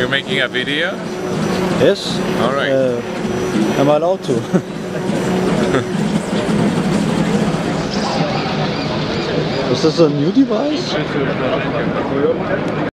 You're making a video? Yes. Alright. Am I allowed to? Is this a new device?